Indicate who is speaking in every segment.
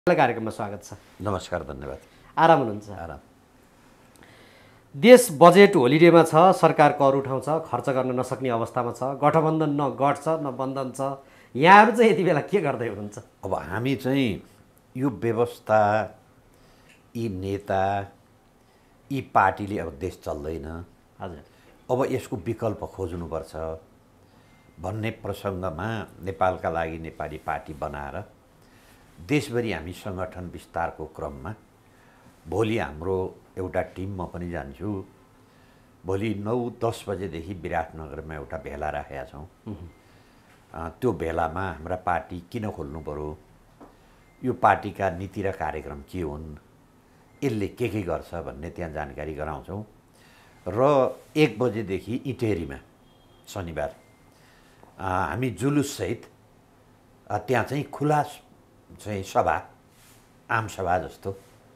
Speaker 1: कार्यक्रममा स्वागत छ।
Speaker 2: नमस्कार, धन्यवाद।
Speaker 1: आराम हुनुहुन्छ?
Speaker 2: आराम।
Speaker 1: देश बजेट होलिडेमा छ, सरकार कर उठाउँछ, खर्च गर्न नसक्ने अवस्थामा छ, गठबन्धन न गठ छ न बन्धन छ। यहाँहरू चाहिँ यति बेला के गर्दै हुनुहुन्छ?
Speaker 2: अब हामी चाहिँ यो व्यवस्था, यी नेता, यी पार्टीले अब देश चल्दैन,
Speaker 1: हजुर,
Speaker 2: अब यसको विकल्प खोज्नुपर्छ भन्ने प्रसङ्गमा नेपालका लागि नेपाली पार्टी बनाएर देशभरि हामी सङ्गठन विस्तारको क्रममा भोलि हाम्रो एउटा टिम म पनि जान्छु। भोलि 9-10 बजेदेखि विराटनगरमा एउटा भेला राखेका छौँ। त्यो भेलामा हाम्रा पार्टी किन खोल्नु पर्यो, यो पार्टीका नीति र कार्यक्रम के हुन्, यसले के गर्छ भन्ने त्यहाँ जानकारी गराउँछौँ। र 1 बजेदेखि इटेरीमा शनिबार हामी जुलुससहित त्यहाँ चाहिँ खुला चाहिँ सभा, आम सभा जस्तो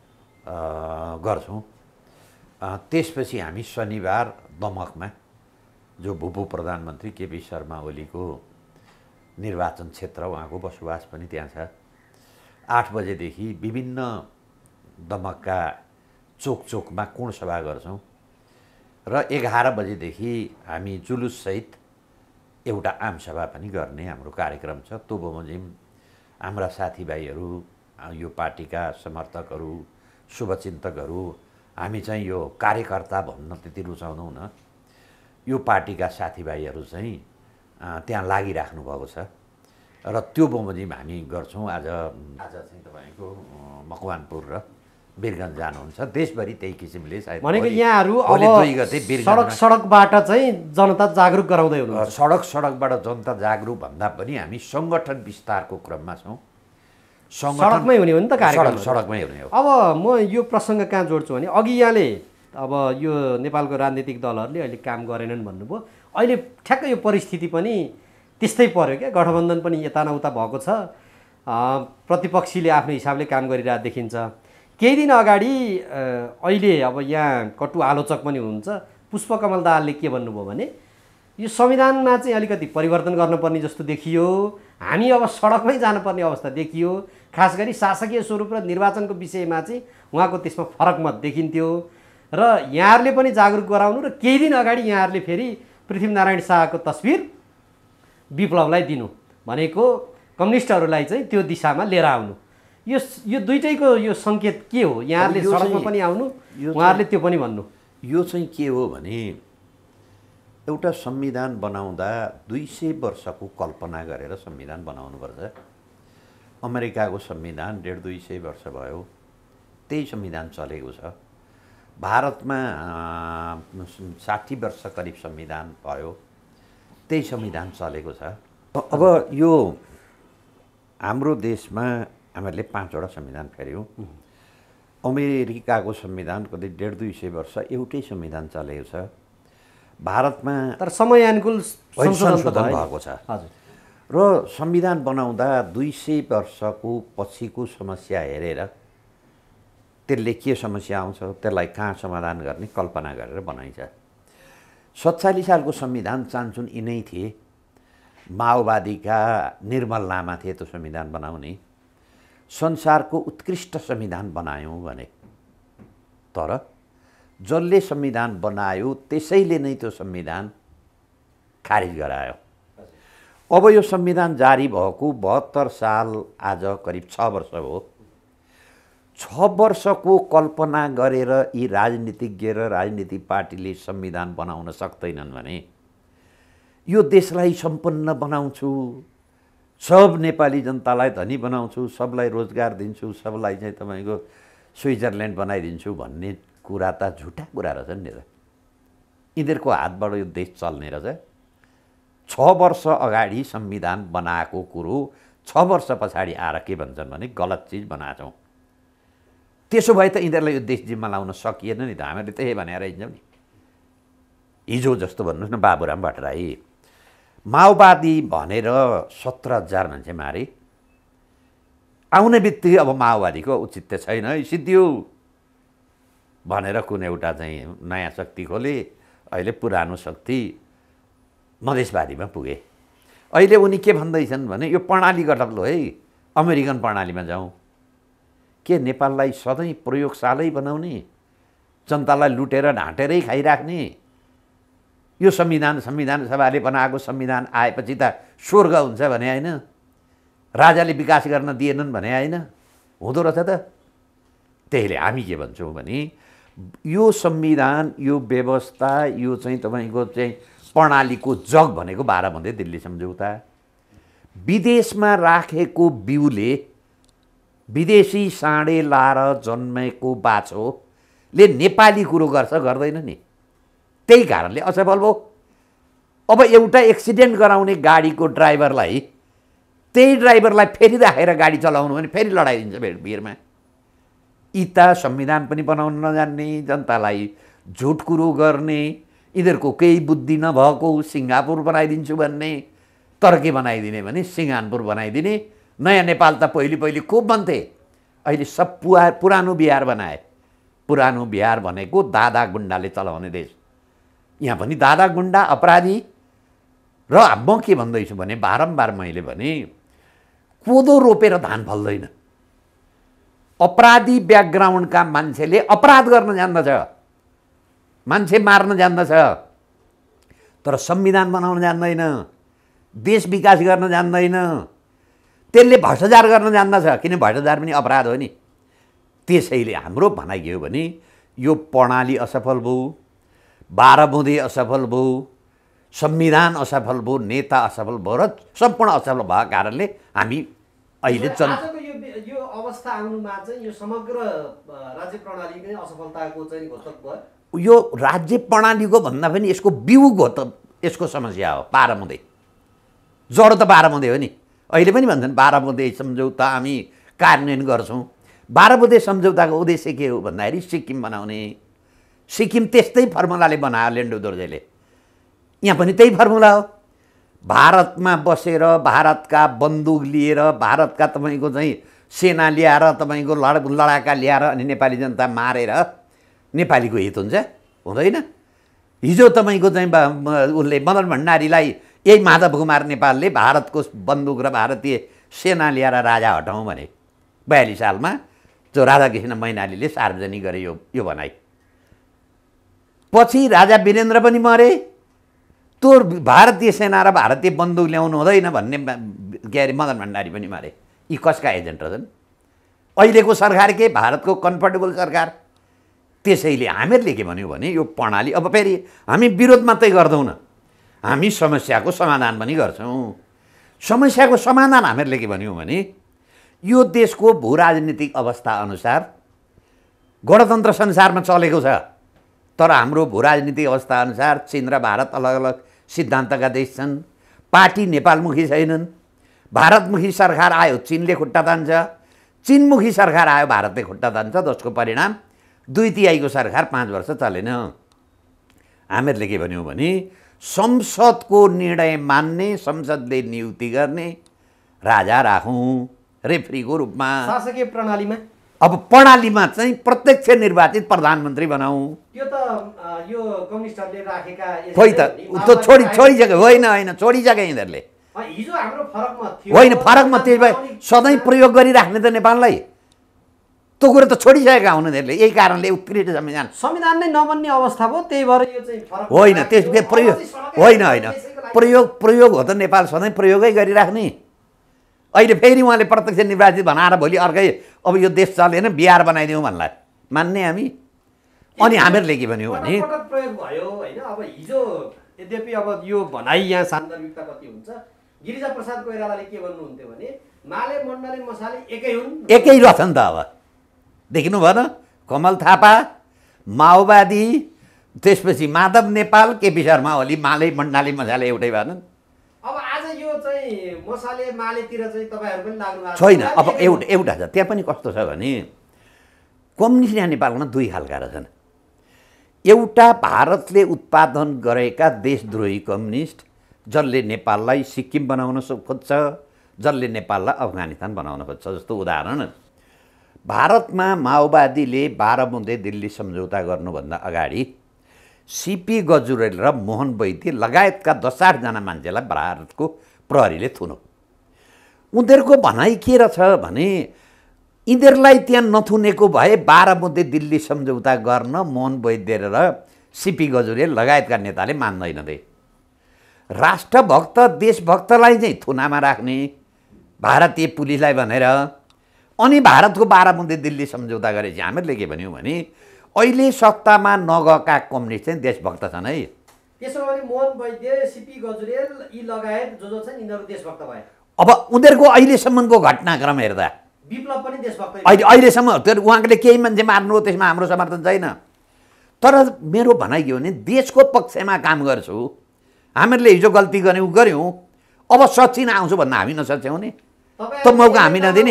Speaker 2: गर्छौँ। त्यसपछि हामी शनिबार दमकमा, जो भूपू प्रधानमन्त्री केपी शर्मा ओलीको निर्वाचन क्षेत्र, उहाँको बसोबास पनि त्यहाँ छ, 8 बजेदेखि विभिन्न दमकका चोकमा कोण सभा गर्छौँ। र 11 बजेदेखि हामी जुलुससहित एउटा आम सभा पनि गर्ने हाम्रो कार्यक्रम छ। त्यो बमोजिम हाम्रा साथीभाइहरू, यो पार्टीका समर्थकहरू, शुभचिन्तकहरू, हामी चाहिँ यो कार्यकर्ता भन्न त्यति रुचाउँदैनौँ न, यो पार्टीका साथीभाइहरू चाहिँ त्यहाँ लागिराख्नु भएको छ र त्यो बमोजिम हामी गर्छौँ। आज चाहिँ तपाईँको मकवानपुर र वीरगञ्ज जानुहुन्छ। देशभरि त्यही किसिमले सायद
Speaker 1: भनेको यहाँहरू अब
Speaker 2: 2 गते
Speaker 1: सडकबाट चाहिँ जनता जागरुक गराउँदै हुनुहुन्छ।
Speaker 2: सडकबाट जनता जागरुक भन्दा पनि हामी सङ्गठन विस्तारको क्रममा छौँ।
Speaker 1: सडकमै हुने हो नि त कार्यक्रम,
Speaker 2: सडकमै हुने हो।
Speaker 1: अब म यो प्रसङ्ग कहाँ जोड्छु भने अघि यहाँले अब यो नेपालको राजनीतिक दलहरूले अहिले काम गरेनन् भन्नुभयो। अहिले ठ्याक्कै यो परिस्थिति पनि त्यस्तै पर्यो क्या, गठबन्धन पनि यता न उता भएको छ, प्रतिपक्षीले आफ्नो हिसाबले काम गरिरहेको देखिन्छ। केही दिन अगाडि अहिले अब यहाँ कटु आलोचक पनि हुनुहुन्छ पुष्पकमल दाहालले के भन्नुभयो भने यो संविधानमा चाहिँ अलिकति परिवर्तन गर्नुपर्ने जस्तो देखियो, हामी अब सडकमै जानुपर्ने अवस्था देखियो। खास गरी शासकीय स्वरूप र निर्वाचनको विषयमा चाहिँ उहाँको त्यसमा फरक मत देखिन्थ्यो र यहाँहरूले पनि जागरुक गराउनु र केही दिन अगाडि यहाँहरूले फेरि पृथ्वीनारायण शाहको तस्बिर विप्लवलाई दिनु भनेको कम्युनिस्टहरूलाई चाहिँ त्यो दिशामा लिएर आउनु, यो दुईटैको यो सङ्केत के हो? यहाँहरूले सडकमा पनि आउनु, उहाँहरूले त्यो पनि भन्नु।
Speaker 2: यो चाहिँ के हो भने एउटा संविधान बनाउँदा 200 वर्षको कल्पना गरेर संविधान बनाउनुपर्छ। अमेरिकाको संविधान 150-200 वर्ष भयो, त्यही संविधान चलेको छ। भारतमा 60 वर्ष करिब संविधान भयो, त्यही संविधान चलेको छ। अब यो हाम्रो देशमा हामीले 5वटा संविधान फेर्यौँ। अमेरिकाको संविधान कति 150-200 वर्ष एउटै संविधान चलेको छ। भारतमा
Speaker 1: तर समयानुकूल
Speaker 2: संशोधन भएको छ।
Speaker 1: हजुर।
Speaker 2: र संविधान बनाउँदा 200 वर्षको पछिको समस्या हेरेर त्यसले के समस्या आउँछ, त्यसलाई कहाँ समाधान गर्ने कल्पना गरेर बनाइन्छ। 47 सालको संविधान चान्चुन यिनै थिए, माओवादीका निर्मल लामा थिए त्यो संविधान बनाउने। संसारको उत्कृष्ट संविधान बनायौँ भने, तर जसले संविधान बनायो त्यसैले नै त्यो संविधान खारिज गरायो। अब यो संविधान जारी भएको 72 साल, आज करिब 6 वर्ष हो। 6 वर्षको कल्पना गरेर यी राजनीतिज्ञ र राजनीतिक पार्टीले संविधान बनाउन सक्दैनन् भने यो देशलाई सम्पन्न बनाउँछु, सब नेपाली जनतालाई धनी बनाउँछु, सबलाई रोजगार दिन्छु, सबलाई चाहिँ तपाईँको स्विजरल्यान्ड बनाइदिन्छु भन्ने कुरा त झुटा कुरा रहेछ नि त। यिनीहरूको हातबाट यो देश चल्ने रहेछ। 6 वर्ष अगाडि संविधान बनाएको कुरो 6 वर्ष पछाडि आएर के भन्छन् भने गलत चिज बनाएछौँ। त्यसो भए त यिनीहरूलाई यो देश जिम्मा लाउन सकिएन नि त। हामीले त्यही भनेर हिँड्छौँ नि। हिजो जस्तो भन्नुहोस् न, बाबुराम भट्टराई माओवादी भनेर 17,000 मान्छे मारे, आउने बित्तिकै अब माओवादीको औचित्य छैन है, सिद्धियो भनेर कुन एउटा चाहिँ नयाँ शक्ति खोले। अहिले पुरानो शक्ति मधेसवादीमा पुगे। अहिले उनी के भन्दैछन् भने यो प्रणाली गठबन्धन है, अमेरिकन प्रणालीमा जाउँ, के नेपाललाई सधैँ प्रयोगशालै बनाउने, जनतालाई लुटेर ढाँटेरै खाइराख्ने? यो संविधान सभाले बनाएको संविधान आएपछि त स्वर्ग हुन्छ भने होइन, राजाले विकास गर्न दिएनन् भने होइन, हुँदो रहेछ त। त्यसैले हामी के भन्छौँ भने यो संविधान, यो व्यवस्था, यो चाहिँ तपाईँको चाहिँ प्रणालीको जग भनेको 12 बुँदे दिल्ली सम्झौता। विदेशमा राखेको बिउले, विदेशी साँडे लाएर जन्मेको बाछोले नेपाली कुरो गर्छ गर्दैन नि, त्यही कारणले असफल भयो। अब एउटा एक्सिडेन्ट गराउने गाडीको ड्राइभरलाई, त्यही ड्राइभरलाई फेरि राखेर गाडी चलाउनु भने फेरि लडाइदिन्छ भिरमा। यी त संविधान पनि बनाउन नजान्ने, जनतालाई झुट कुरो गर्ने, यिनीहरूको केही बुद्धि नभएको सिङ्गापुर बनाइदिन्छु भन्ने, तर के बनाइदिने भने सिङ्गापुर बनाइदिने। नयाँ नेपाल त पहिले खुब बन्थे, अहिले सब पुरानो बिहार बनाए। पुरानो बिहार भनेको दादा गुन्डाले चलाउने देश। यहाँ पनि दादा गुन्डा अपराधी। र म के भन्दैछु भने बारम्बार मैले भने कोदो रोपेर धान फल्दैन। अपराधी ब्याकग्राउन्डका मान्छेले अपराध गर्न जान्दछ, मान्छे मार्न जान्दछ, तर संविधान बनाउन जान्दैन, देश विकास गर्न जान्दैन, त्यसले भ्रष्टाचार गर्न जान्दछ, किन भ्रष्टाचार पनि अपराध हो नि। त्यसैले हाम्रो भनाइ के हो भने यो प्रणाली असफल भयो, 12 बुँदे असफल भयो, संविधान असफल भयो, नेता असफल भयो र सम्पूर्ण असफल भएको कारणले हामी अहिले
Speaker 1: यो अवस्था आउनुमा चाहिँ यो समग्र राज्य प्रणाली नै असफलताको चाहिँ घोषक भयो।
Speaker 2: यो राज्य प्रणालीको भन्दा पनि यसको बिउ यसको समस्या हो। 12 बुँदे जड त 12 बुँदे हो नि। अहिले पनि भन्छन् 12 बुँदे सम्झौता हामी कार्यान्वयन गर्छौँ। 12 बुँदे सम्झौताको उद्देश्य के हो भन्दाखेरि सिक्किम बनाउने। सिक्किम त्यस्तै फर्मुलाले बनायो लेन्डो दोर्जेले, यहाँ पनि त्यही फर्मुला हो। भारतमा बसेर भारतका बन्दुक लिएर, भारतका तपाईँको चाहिँ सेना ल्याएर, तपाईँको लडाका ल्याएर अनि नेपाली जनता मारेर नेपालीको हित हुन्छ? हुँदैन। हिजो तपाईँको चाहिँ उसले मदन भण्डारीलाई यही माधव कुमार नेपालले भारतको बन्दुक र भारतीय सेना ल्याएर राजा हटाउँ भने 42 सालमा जो राधाकृष्ण मैनालीले सार्वजनिक गरे यो भनाइ। पछि राजा वीरेन्द्र पनि मरे, त्यो भारतीय सेना र भारतीय बन्दुक ल्याउनु हुँदैन भन्ने के अरे मदन भण्डारी पनि मरे। यी कसका एजेन्ट छन्? अहिलेको सरकार के भारतको कम्फर्टेबल सरकार। त्यसैले हामीहरूले के भन्यौँ भने यो प्रणाली अब फेरि हामी विरोध मात्रै गर्दैनौँ, हामी समस्याको समाधान पनि गर्छौँ। समस्याको समाधान हामीहरूले के भन्यौँ भने यो देशको भूराजनीतिक अवस्था अनुसार गणतन्त्र संसारमा चलेको छ, तर हाम्रो भूराजनीतिक अवस्था अनुसार चीन र भारत अलग अलग सिद्धान्तका देश छन्। पार्टी नेपालमुखी छैनन्। भारतमुखी सरकार आयो चीनले खुट्टा तान्छ, चीनमुखी सरकार आयो भारतले खुट्टा तान्छ, जसको परिणाम 2/3 सरकार 5 वर्ष चलेन। हामीहरूले के भन्यौँ भने संसदको निर्णय मान्ने, संसदले नियुक्ति गर्ने राजा राखौँ रेफ्रीको रूपमा।
Speaker 1: शासकीय प्रणालीमा
Speaker 2: अब प्रणालीमा चाहिँ प्रत्यक्ष निर्वाचित प्रधानमन्त्री बनाऊ।
Speaker 1: त्यो त यो कम्युनिस्टहरूले राखेका
Speaker 2: खोइ त छोडिसक्यो। होइन छोडिसक्यो यिनीहरूले।
Speaker 1: हिजो हाम्रो फरकमा थियो
Speaker 2: होइन, फरकमा त्यही भए सधैँ प्रयोग गरिराख्ने त नेपाललाई, त्यो कुरो त छोडिसकेका हुन् यिनीहरूले। यही कारणले उत्कृष्ट
Speaker 1: संविधान नै नबन्ने अवस्था भयो। त्यही भएर यो चाहिँ फरक
Speaker 2: होइन, त्यसको प्रयोग होइन प्रयोग हो त नेपाल सधैँ प्रयोगै गरिराख्ने। अहिले फेरि उहाँले प्रत्यक्ष निर्वाचित बनाएर भोलि अर्कै अब यो देश चलेन बिहार बनाइदिउँ भन्ला मान्ने हामी? अनि हामीहरूले के भन्यौँ भने
Speaker 1: प्रयोग भयो होइन। अब हिजो यद्यपि अब यो भनाइ यहाँ सान्दर्भिकता कति हुन्छ, गिरिजा प्रसाद कोइरालाले के भन्नुहुन्थ्यो भने माले मण्डले मसाले एकै हुन्,
Speaker 2: एकै रहेछ नि त। अब देख्नु भएन, कमल थापा माओवादी, त्यसपछि माधव नेपाल, केपी शर्मा ओली, माले मण्डले मसाले एउटै भएनन्।
Speaker 1: अब आज यो चाहिँ मसाले मालेतिर चाहिँ तपाईँहरू पनि लाग्नु भएको
Speaker 2: छैन। अब एउटा छ, त्यहाँ पनि कस्तो छ भने कम्युनिस्ट यहाँ नेपालमा 2 खालका रहेछन्। एउटा भारतले उत्पादन गरेका देशद्रोही कम्युनिस्ट, जसले नेपाललाई सिक्किम बनाउन खोज्छ, जसले नेपाललाई अफगानिस्तान बनाउन खोज्छ। जस्तो उदाहरण, भारतमा माओवादीले 12 बुँदे दिल्ली सम्झौता गर्नुभन्दा अगाडि सीपी गजुरेल र मोहन वैद्य लगायतका 10-8 जना मान्छेलाई भारतको प्रहरीले थुन्यो। उनीहरूको भनाइ के रहेछ भने यिनीहरूलाई त्यहाँ नथुनेको भए 12 बुँदे दिल्ली सम्झौता गर्न मोहन वैद्य र सिपी गजुरेल लगायतका नेताले मान्दैनथे। राष्ट्रभक्त देशभक्तलाई चाहिँ थुनामा राख्ने भारतीय पुलिसलाई भनेर अनि भारतको 12 बुँदे दिल्ली सम्झौता गरेपछि हामीहरूले के भन्यौँ भने अहिले सत्तामा नगएका कम्युनिस्ट चाहिँ देशभक्त छन् है।
Speaker 1: त्यसो भने मोहन वैद्य सिपी गजुरेल यी लगायत जो छन् यिनीहरू देशभक्त भए।
Speaker 2: अब उनीहरूको अहिलेसम्मको घटनाक्रम हेर्दा
Speaker 1: विप्लव पनि देशभक्त
Speaker 2: अहिलेसम्म उहाँले केही मान्छे मार्नु हो त्यसमा हाम्रो समर्थन छैन। तर मेरो भनाइ के हो भने देशको पक्षमा काम गर्छु, हामीहरूले हिजो गल्ती गऱ्यौँ अब सचिन आउँछु भन्दा हामी नसच्याउँ नि त मौका हामी नदिने।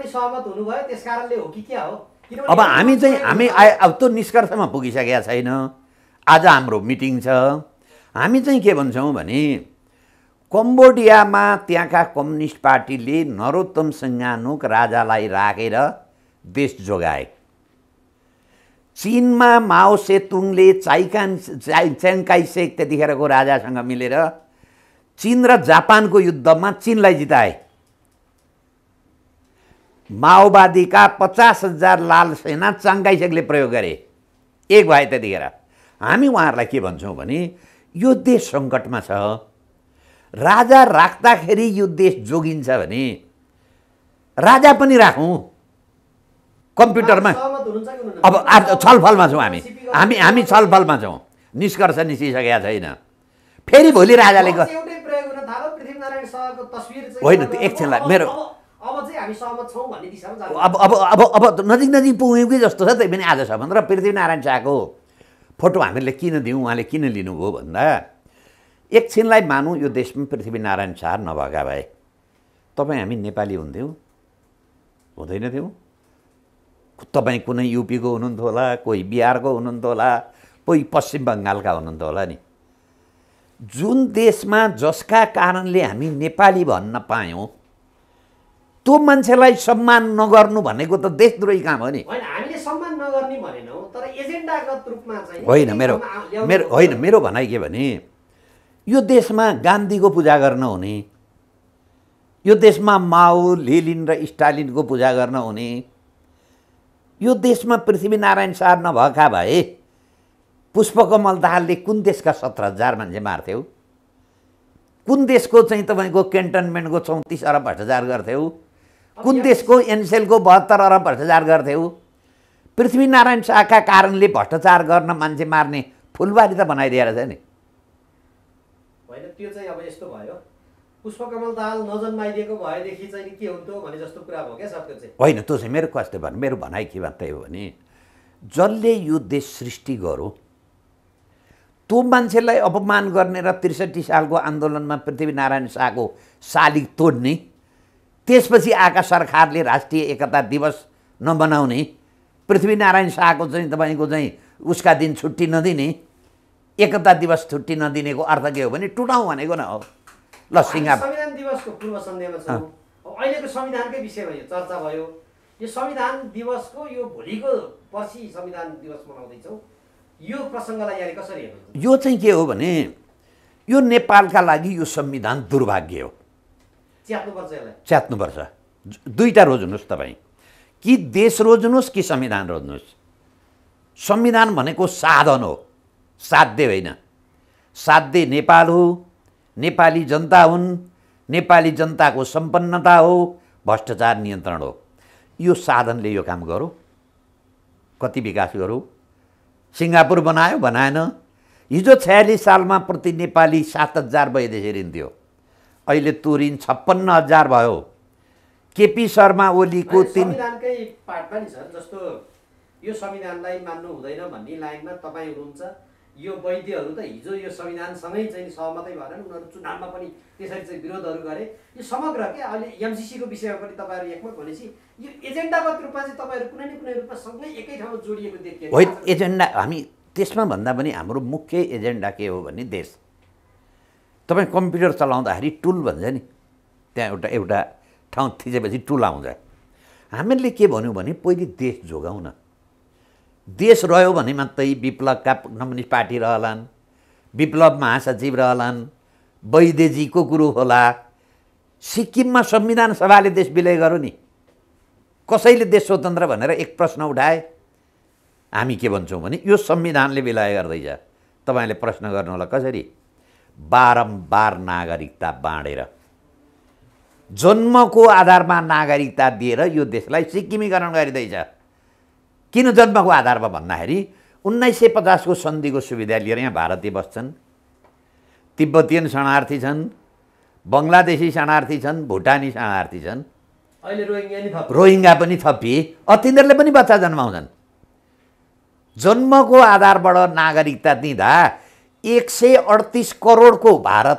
Speaker 2: अब हामी चाहिँ अब त्यो निष्कर्षमा पुगिसकेका छैन। आज हाम्रो मिटिङ छ। हामी चाहिँ के भन्छौँ भने कम्बोडियामा त्यहाँका कम्युनिस्ट पार्टीले नरोत्तम सिंहानुक राजालाई राखेर देश जोगाए। चीनमा माओ सेतुङले च्याङ्काई सेक त्यतिखेरको राजासँग मिलेर चीन र जापानको युद्धमा चीनलाई जिताए। माओवादीका 50,000 लाल सेना च्याङ्काई सेकले प्रयोग गरे, एक भए त्यतिखेर। हामी उहाँहरूलाई के भन्छौँ भने यो देश सङ्कटमा छ, राजा राख्दाखेरि यो देश जोगिन्छ भने राजा पनि राखौँ कम्प्युटरमा। अब छलफलमा छौँ हामी छलफलमा छौँ, निष्कर्ष निस्किसकेका छैन। फेरि भोलि राजाले होइन त्यो एकछिनलाई मेरो अब नजिक पुग्यौँ कि जस्तो छ। त्यही पनि आजसम्म र पृथ्वीनारायण शाहको फोटो हामीहरूले किन दिउँ, उहाँले किन लिनुभयो भन्दा एकछिनलाई मानौँ यो देशमा पृथ्वीनारायण शाह नभएका भए तपाईँ हामी नेपाली हुन्थ्यौँ? हुँदैनथ्यौँ। तपाईँ कुनै युपीको हुनुहुन्थ्यो होला, कोही बिहारको हुनुहुन्थ्यो होला, कोही पश्चिम बङ्गालका हुनुहुन्थ्यो होला नि। जुन देशमा जसका कारणले हामी नेपाली भन्न पायौँ त्यो मान्छेलाई सम्मान नगर्नु भनेको त देशद्रोही काम हो नि।
Speaker 1: हामीले सम्मान नगर्ने भनेनौँ, तर एजेन्डागत रूपमा चाहिँ
Speaker 2: होइन मेरो भनाइ के भने यो देशमा गान्धीको पूजा गर्न हुने, यो देशमा माओ लेनिन र स्टालिनको पूजा गर्न हुने, यो देशमा पृथ्वीनारायण शाह नभएका भए पुष्पकमल दाहालले कुन देशका 17,000 मान्छे मार्थ्यौ? कुन देशको चाहिँ तपाईँको क्यान्टनमेन्टको 34 अरब भ्रष्टाचार गर्थ्यौ? कुन देशको एनसेलको 72 अरब भ्रष्टाचार गर्थ्यौ? पृथ्वीनारायण शाहका कारणले भ्रष्टाचार गर्न मान्छे मार्ने फुलबारी त बनाइदिएर छ नि।
Speaker 1: होइन त्यो चाहिँ अब यस्तो भयो, पुष्पकमल दाहाल नजन्माइदिएको भएदेखि चाहिँ के हुन्थ्यो भने जस्तो कुरा भयो क्या सर। त्यो चाहिँ
Speaker 2: होइन, त्यो चाहिँ मेरो कस्तो भन्नु, मेरो भनाइ के मात्रै हो भने जसले यो देश सृष्टि गर्यो त्यो मान्छेलाई अपमान गर्ने र 63 सालको आन्दोलनमा पृथ्वीनारायण शाहको शालिग तोड्ने, त्यसपछि आएका सरकारले राष्ट्रिय एकता दिवस नमनाउने, पृथ्वीनारायण शाहको चाहिँ तपाईँको चाहिँ उसका दिन छुट्टी नदिने, एकता दिवस छुट्टी नदिनेको अर्थ के हो भने टुटाउँ भनेको न हो। ल
Speaker 1: संविधान दिवसको पूर्व सन्ध्यामा छौँ। अहिलेको संविधानकै विषयमा यो चर्चा भयो। यो संविधान दिवसको यो भोलिको पर्सि संविधान दिवस मनाउँदैछौँ, यो प्रसङ्गलाई यहाँले कसरी हेर्नुहुन्छ?
Speaker 2: यो चाहिँ के हो भने यो नेपालका लागि यो संविधान दुर्भाग्य हो।
Speaker 1: च्यात्नुपर्छ यसलाई,
Speaker 2: च्यात्नुपर्छ। दुईटा रोज्नुहोस् तपाईँ, कि देश रोज्नुहोस् कि संविधान रोज्नुहोस्। संविधान भनेको साधन हो, साध्य होइन। साध्य नेपाल हो, नेपाली जनता हुन्, नेपाली जनताको सम्पन्नता हो, भ्रष्टाचार नियन्त्रण हो। यो साधनले यो काम गरौँ, कति विकास गरौँ। सिङ्गापुर बनायो, बनाएन। हिजो 46 सालमा प्रति नेपाली 7,000 वैदेशिक ऋण थियो, अहिले त्यो ऋण 56,000 भयो। केपी शर्मा ओलीको
Speaker 1: संविधानकै पार्टमा नि सर, जस्तो यो संविधानलाई मान्नु हुँदैन भन्ने लाइनमा तपाईँ हुनुहुन्छ। यो वैद्यहरू त हिजो यो संविधानसँगै चाहिँ सहमतै भएर उनीहरू चुनावमा पनि त्यसरी चाहिँ विरोधहरू गरे। यो समग्र के अहिले एमसिसीको विषयमा पनि तपाईँहरू एकमत भनेपछि यो एजेन्डागत रूपमा चाहिँ तपाईँहरू कुनै न कुनै रूपमा सँगै एकै ठाउँमा जोडिएको देखिए
Speaker 2: होइन। एजेन्डा हामी त्यसमा भन्दा पनि हाम्रो मुख्य एजेन्डा के हो भने देश। तपाईँ कम्प्युटर चलाउँदाखेरि टुल भन्छ नि, त्यहाँ एउटा ठाउँ थिचेपछि टुल आउँछ। हामीहरूले के भन्यौँ भने पहिले देश जोगाउँ न। देश रह्यो भने मात्रै विप्लवका कम्युनिस्ट पार्टी रहलान्, विप्लव महासचिव रहलान्, वैद्यजीको कुरो होला। सिक्किममा संविधान सभाले देश विलय गर्यो नि, कसैले देश स्वतन्त्र भनेर एक प्रश्न उठाए, हामी के भन्छौँ भने यो संविधानले विलय गर्दैछ। तपाईँले प्रश्न गर्नु होला कसरी? बारम्बार नागरिकता बाँडेर, जन्मको आधारमा नागरिकता दिएर यो देशलाई सिक्किमीकरण गरिँदैछ। किन जन्मको आधारमा भन्दाखेरि 1950 को सन्धिको सुविधा लिएर यहाँ भारतीय बस्छन्, तिब्बतीयन शरणार्थी छन्, बङ्गलादेशी शरणार्थी छन्, भुटानी शरणार्थी छन्,
Speaker 1: अहिले
Speaker 2: रोहिङ्गा पनि थपिए। तिनीहरूले पनि बच्चा जन्माउँछन्। जन्मको आधारबाट नागरिकता दिँदा 138 करोडको भारत,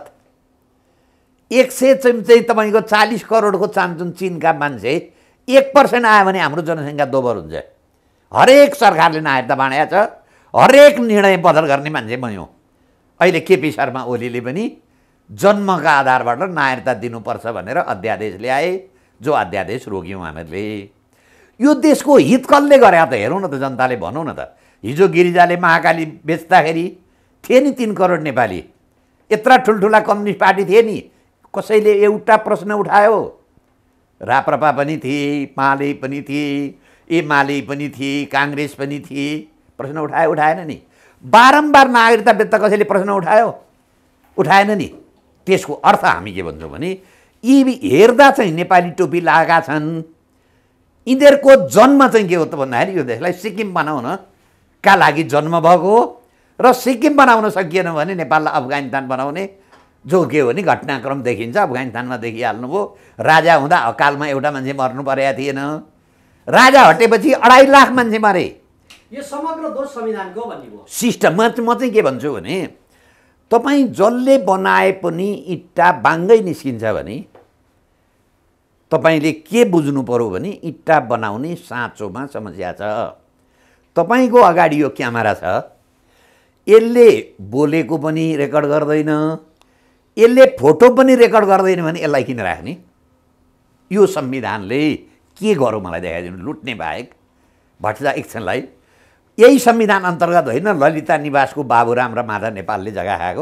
Speaker 2: 100 चाहिँ तपाईँको 40 करोडको चाम्चुन चिनका मान्छे 1% आयो भने हाम्रो जनसङ्ख्या दोबर हुन्छ। हरेक सरकारले नागरिकता बाँडेको छ, हरेक निर्णय बदल गर्ने मान्छे म हुँ। अहिले केपी शर्मा ओलीले पनि जन्मका आधारबाट नागरिकता दिनुपर्छ भनेर अध्यादेश ल्याए, जो अध्यादेश रोक्यौँ हामीहरूले। यो देशको हित कसले गरे त हेरौँ न त, जनताले भनौँ न त। हिजो गिरिजाले महाकाली बेच्दाखेरि थिए नि 3 करोड नेपाली, यत्रा ठुल्ठुला कम्युनिस्ट पार्टी थिए नि, कसैले एउटा प्रश्न उठायो? राप्रपा पनि थिए, माले पनि थिए, एमाले पनि थिए, काङ्ग्रेस पनि थिए, प्रश्न उठाएन नि। बारम्बार नागरिकता बेच्दा कसैले प्रश्न उठाएन नि। त्यसको अर्थ हामी के भन्छौँ भने यी हेर्दा चाहिँ नेपाली टोपी लगाएका छन्, यिनीहरूको जन्म चाहिँ के हो त भन्दाखेरि यो देशलाई सिक्किम बनाउन का लागि जन्म भएको हो, र सिक्किम बनाउन सकिएन भने नेपाललाई अफगानिस्तान बनाउने जो के हो भने घटनाक्रम देखिन्छ। अफगानिस्तानमा देखिहाल्नुभयो, राजा हुँदा अकालमा एउटा मान्छे मर्नु परेको थिएन, राजा हटेपछि 2.5 लाख मान्छे मरे।
Speaker 1: यो समग्र दोष संविधानको भन्ने हो
Speaker 2: सिस्टम। म चाहिँ के भन्छु भने तपाईँ जसले बनाए पनि इट्टा बाङ्गै निस्किन्छ भने तपाईँले के बुझ्नु पर्यो भने इट्टा बनाउने साँचोमा समस्या छ। तपाईँको अगाडि यो क्यामेरा छ, यसले बोलेको पनि रेकर्ड गर्दैन, यसले फोटो पनि रेकर्ड गर्दैन भने यसलाई किन राख्ने? यो संविधानले के गरौँ मलाई देखाइदिनु, लुट्ने बाहेक। भट्टराई एकछिनलाई यही संविधान अन्तर्गत होइन ललिता निवासको बाबुराम र माधव नेपालले जग्गा खाएको,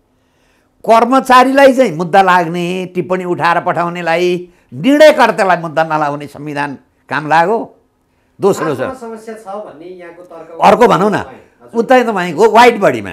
Speaker 2: कर्मचारीलाई चाहिँ मुद्दा लाग्ने, टिप्पणी उठाएर पठाउनेलाई, निर्णयकर्तालाई मुद्दा नलाउने संविधान काम लाग्यो। दोस्रो छ
Speaker 1: समस्या छ भन्ने यहाँको तर्क।
Speaker 2: अर्को भनौँ न, उतै तपाईँको वाइट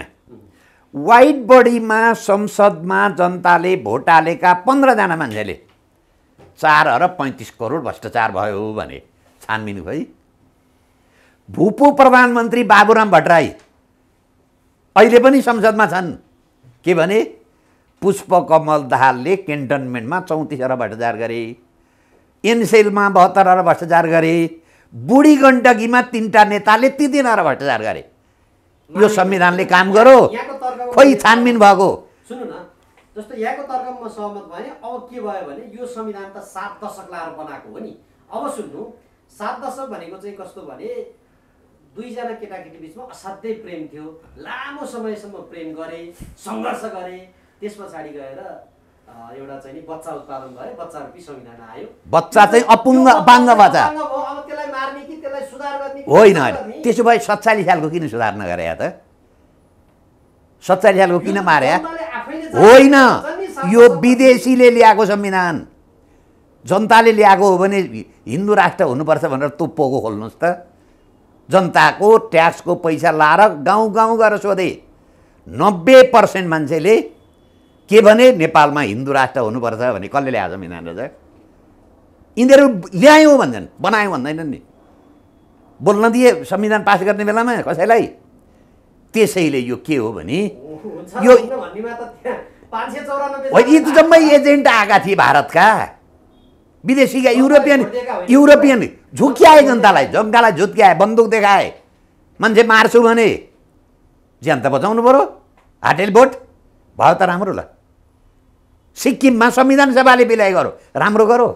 Speaker 2: बडीमा संसदमा जनताले भोट हालेका 15 जना मान्छेले 4 अरब 35 करोड भ्रष्टाचार भयो भने छानबिन खोइ। भूपू प्रधानमन्त्री बाबुराम भट्टराई अहिले पनि संसदमा छन्। के भने पुष्पकमल दाहालले क्यान्टनमेन्टमा 34 अरब भ्रष्टाचार गरे, एनसेलमा 72 अरब भ्रष्टाचार गरे, बुढी गण्डकीमा 3टा नेताले 3 अरब भ्रष्टाचार गरे। यो संविधानले काम गरो, खोइ छानबिन भएको।
Speaker 1: सुन्नु न, जस्तो यहाँको तर्कमा म सहमत भएँ। अब के भयो भने यो संविधान त 7 दशक लाएर बनाएको हो नि। अब सुन्नु, 7 दशक भनेको चाहिँ कस्तो भने 2 जना केटाकेटी बिचमा असाध्यै प्रेम थियो, लामो समयसम्म प्रेम गरे, सङ्घर्ष गरे, त्यस पछाडि गएर एउटा चाहिँ नि बच्चा उत्पादन गरे, बच्चारूपी संविधान आयो।
Speaker 2: बच्चा चाहिँ अपाङ्ग बच्चा,
Speaker 1: अब त्यसलाई मार्ने कि त्यसलाई सुधार गर्ने
Speaker 2: होइन। त्यसो भए 47 सालको किन सुधार नगरे त? 47 सालको किन मारे? होइन, यो विदेशीले ल्याएको संविधान, जनताले ल्याएको हो भने हिन्दू राष्ट्र हुनुपर्छ भनेर तुप्पोको खोल्नुहोस् त। जनताको ट्याक्सको पैसा लाएर गाउँ गएर सोधे, 90% मान्छेले के भने नेपालमा हिन्दू राष्ट्र हुनुपर्छ भने कसले ल्याएको संविधान रहेछ? यिनीहरू ल्यायो भन्छन्, बनायो भन्दैनन् नि। बोल्न दिए संविधान पास गर्ने बेलामा कसैलाई। त्यसैले यो के हो भने यो यी त जम्मै एजेन्ट आएका थिए भारतका, विदेशीका, युरोपियन झुक्क्याए जनतालाई झुक्क्याए, बन्दुक देखाए, मान्छे मार्छु भने ज्यान त बचाउनु पऱ्यो। हाटेल भोट भयो त राम्रो ल। सिक्किममा संविधान सभाले विलय गरो, राम्रो गरो।